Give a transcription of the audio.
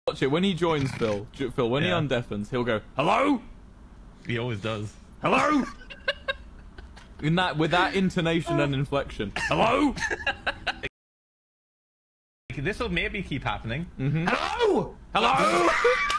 Watch it when he joins Phil. Phil, when he undeafens, he'll go, "Hello." He always does. Hello. With that intonation and inflection. Hello. This will maybe keep happening. Hello. Hello.